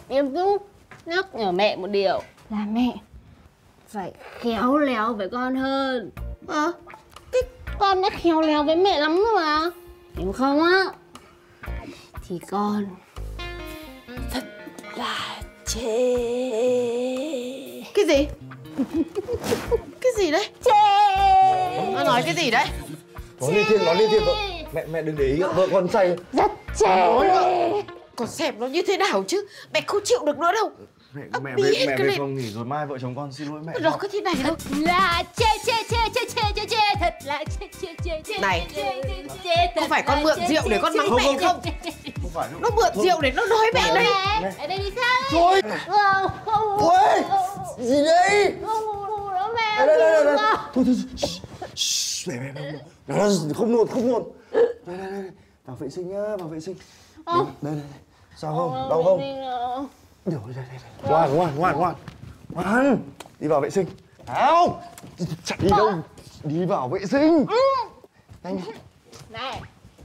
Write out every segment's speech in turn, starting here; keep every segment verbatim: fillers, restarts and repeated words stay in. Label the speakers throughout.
Speaker 1: Nghiêm túc nhắc nhở mẹ một điều là mẹ phải khéo léo với con hơn. Ờ, cái con đã khéo léo với mẹ lắm rồi mà. Nếu không á thì con thật là chê.
Speaker 2: Cái gì? Cái gì đấy?
Speaker 1: Chê.
Speaker 2: Nó nói cái gì đấy?
Speaker 3: Nói liên thiên, nói liên thiên vợ. Mẹ mẹ đừng để ý, vợ con say.
Speaker 1: Rất chê.
Speaker 2: Con xem nó như thế nào chứ? Mẹ không chịu được nữa đâu.
Speaker 3: Mẹ
Speaker 2: À,
Speaker 3: mẹ
Speaker 2: biết
Speaker 3: về mẹ
Speaker 2: cái
Speaker 3: về
Speaker 2: này.
Speaker 3: phòng nghỉ rồi mai vợ chồng con xin lỗi mẹ.
Speaker 2: Nó có thế này đâu.
Speaker 1: Là chê chê chê chê chê chê chê thật là chê chê chê chê.
Speaker 2: Này,
Speaker 1: chê, chê, chê, thật
Speaker 2: có phải con
Speaker 1: là
Speaker 2: mượn
Speaker 1: chê,
Speaker 2: rượu
Speaker 1: chê,
Speaker 2: để con
Speaker 1: chê,
Speaker 2: mắng
Speaker 1: chê,
Speaker 2: mẹ
Speaker 1: chê,
Speaker 2: không?
Speaker 1: chê, chê.
Speaker 3: Không phải đâu.
Speaker 2: Nó mượn rượu để nó nói mẹ đây.
Speaker 1: Mẹ, ở đây đi sao?
Speaker 3: Thôi.
Speaker 1: Không, không.
Speaker 3: Ôi, gì đấy?
Speaker 1: Không ngủ nữa mẹ.
Speaker 3: Đây đây đây đây. Thôi thôi. Shh, mẹ mẹ mẹ. Đó, không nôn không nôn. Đây đây đây. Vào vệ sinh nhá, vào vệ sinh. Đây đây đây. Sao không? Đau không? Điều đây đây đây. Ngoan ngoan ngoan ngoan. Ngoan. Đi vào vệ sinh. Nào. Chạy đi đâu? Đi vào vệ sinh. Nhanh.
Speaker 1: Này,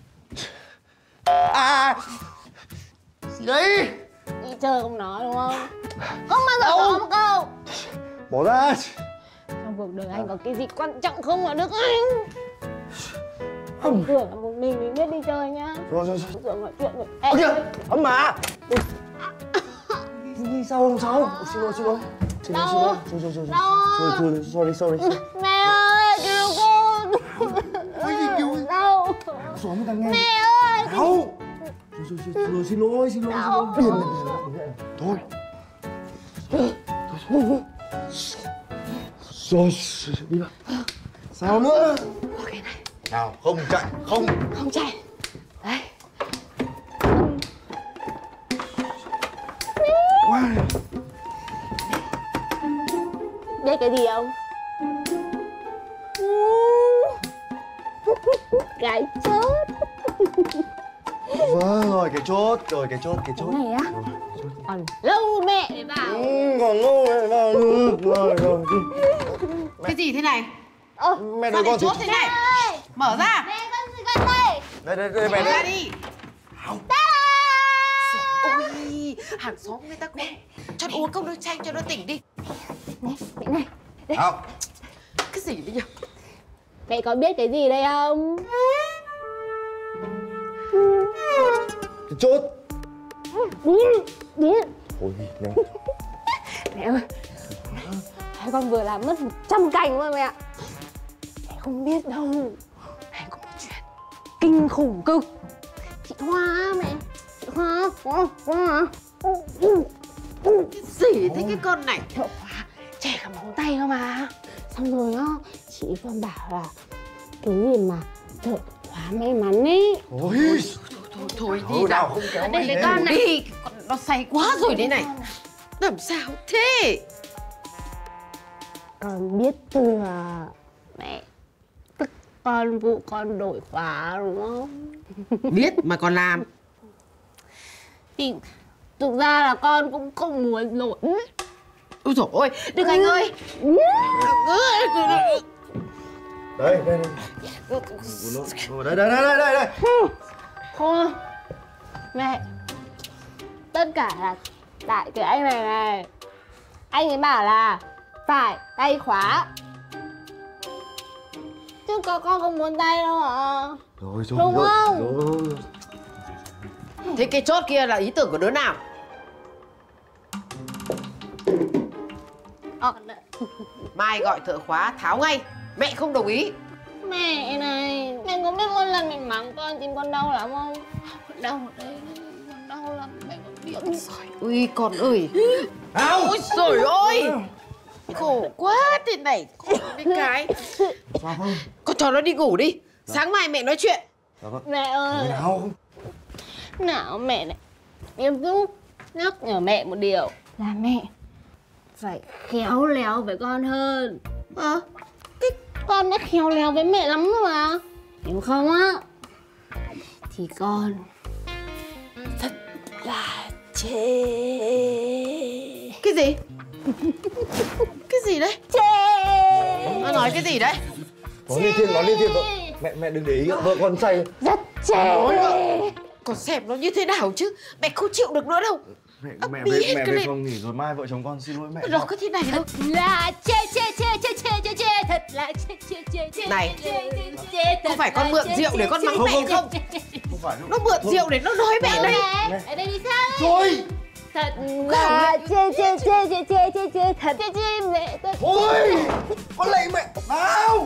Speaker 3: À. Gì đấy?
Speaker 1: đi chơi không nói đúng không? Không bao giờ có một câu.
Speaker 3: Bỏ ra.
Speaker 1: Trong cuộc đời anh có cái gì quan trọng không mà Đức Anh? Anh tưởng là một mình mình biết đi chơi nhá.
Speaker 3: Rồi rồi rồi.
Speaker 1: Rồi nói chuyện rồi.
Speaker 3: Ơ kìa, ấm mà. Gì sao không sao? Xin lỗi xin lỗi. Xin lỗi xin lỗi. Rồi rồi rồi. Sorry sorry sorry sorry.
Speaker 1: Mẹ ơi, cứu con.
Speaker 3: Cái gì cứu?
Speaker 1: Đau.
Speaker 3: Xóm người ta nghe.
Speaker 1: Mẹ ơi.
Speaker 3: Đau. Rồi rồi rồi rồi xin lỗi xin lỗi xin lỗi. Điền này. Thôi. Thôi. Rồi đi vào. Sao nữa?
Speaker 1: Có cái này.
Speaker 3: Nào không chạy không.
Speaker 1: Không chạy. Đấy.
Speaker 3: Wow.
Speaker 1: Biết cái gì không? Cái chốt.
Speaker 3: Vâng rồi cái chốt rồi cái chốt cái chốt.
Speaker 1: Cái này á? Còn lâu mẹ để vào.
Speaker 3: Ừ, còn lâu mẹ vào nữa. Rồi rồi đi.
Speaker 2: Cái gì thế này?
Speaker 1: Ơ,
Speaker 3: Mẹ
Speaker 2: Sao
Speaker 3: đợi
Speaker 2: lại
Speaker 3: con
Speaker 2: chốt thế này? Mở ra.
Speaker 1: mẹ con gì con đây?
Speaker 3: Đây đây đây mẹ
Speaker 2: Mở ra
Speaker 3: đây.
Speaker 2: đi. Ôi, hàng xóm người ta cũng cho nó uống cốc nước chanh cho nó tỉnh đi.
Speaker 1: Này, mẹ này.
Speaker 3: Nào.
Speaker 2: Cái gì đấy nhỉ?
Speaker 1: Mẹ có biết cái gì đây không?
Speaker 3: Cái chốt.
Speaker 1: Biết, biết.
Speaker 3: Ôi nhanh.
Speaker 1: Mẹ ơi, hai con vừa làm mất một trăm cành mà mẹ. Mẹ không biết đâu. Mẹ có một chuyện kinh khủng cực. Chị Hoa á mẹ. Chị Hoa, Hoa, Hoa.
Speaker 2: Cái gì thế cái con này?
Speaker 1: Thợ khóa chẻ cả móng tay cơ mà. Xong rồi á, chị còn bảo là cái gì mà thợ khóa may mắn ấy.
Speaker 3: Ôi.
Speaker 2: Thôi thôi, thôi đi
Speaker 3: Thôi nào
Speaker 2: nào.
Speaker 3: không kéo
Speaker 1: Đây
Speaker 3: mày
Speaker 1: cái
Speaker 3: lên.
Speaker 1: con này.
Speaker 2: Đi, con nó say quá rồi đấy này. Làm sao thế?
Speaker 1: Con biết từ à, mẹ. Tức con vụ con đổi khóa đúng không?
Speaker 2: Biết mà còn làm.
Speaker 1: Thì thực ra là con cũng không muốn đổi.
Speaker 2: Ôi dồi ôi, Đức Anh ơi.
Speaker 3: Đây đây đây. Ủa, đây đây đây đây đây đây.
Speaker 1: Thôi mẹ, tất cả là tại cái anh này này. Anh ấy bảo là phải tay khóa, chứ có con không muốn tay đâu ạ.
Speaker 3: Rồi rồi.
Speaker 1: Đúng
Speaker 3: rồi,
Speaker 1: không?
Speaker 3: Rồi.
Speaker 2: Thế cái chốt kia là ý tưởng của đứa nào?
Speaker 1: Ờ,
Speaker 2: Mai gọi thợ khóa tháo ngay. Mẹ không đồng ý.
Speaker 1: mẹ này, mẹ có biết con lần mình mắng con tìm con đau lắm không? Đau ở đây, con đau lắm, mẹ có biết.
Speaker 2: Ui con ơi.
Speaker 3: Nào.
Speaker 2: Ôi trời ơi. Khổ quá thế này. Khổ cái cái.
Speaker 3: Sao không?
Speaker 2: Con cho nó đi ngủ đi. Sáng mai mẹ nói chuyện.
Speaker 3: Dạ vâng.
Speaker 1: Mẹ ơi,
Speaker 3: Nào.
Speaker 1: nào mẹ này, nghiêm túc nhắc nhở mẹ một điều là mẹ phải khéo léo với con hơn. Ờ, cái con đã khéo léo với mẹ lắm rồi mà. Nếu không á thì con thật là chê.
Speaker 2: Cái gì? Cái gì đấy?
Speaker 1: Chê.
Speaker 2: Nó nói cái gì đấy?
Speaker 3: Nói liên thiên, nói liên thiên vợ. Mẹ mẹ đừng để ý, vợ con say.
Speaker 1: Rất chê.
Speaker 2: Con xem nó như thế nào chứ. Mẹ không chịu được nữa đâu.
Speaker 3: Mẹ
Speaker 2: À,
Speaker 3: mẹ
Speaker 2: biết
Speaker 3: về mẹ
Speaker 2: cái
Speaker 3: về
Speaker 2: này.
Speaker 3: phòng nghỉ rồi mai vợ chồng con xin lỗi mẹ.
Speaker 2: Nó có thế này đâu.
Speaker 1: Là chê chê chê chê chê chê chê thật là chê chê chê chê
Speaker 2: Này,
Speaker 1: chê chê chê
Speaker 2: có phải con mượn rượu để con mắng
Speaker 3: Không,
Speaker 2: mẹ
Speaker 3: không,
Speaker 2: không?
Speaker 3: Không phải đâu.
Speaker 2: Nó mượn rượu để nó nói mẹ đây.
Speaker 1: Mẹ, ở đây đi sao?
Speaker 3: Thôi.
Speaker 1: Thật là chê chê chê chê chê chê chê thật chê chê mẹ thật.
Speaker 3: Thôi. Con lạy mẹ. Nào.